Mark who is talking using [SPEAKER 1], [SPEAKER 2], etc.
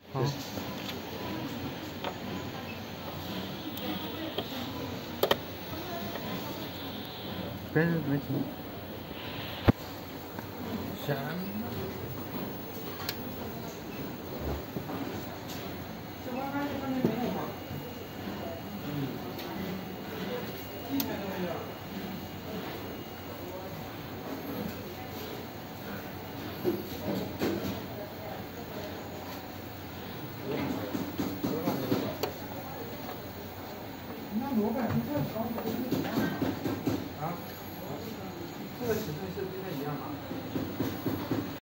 [SPEAKER 1] 好。别没停。什么？这玩意儿就放那没有吗？那我感觉这高。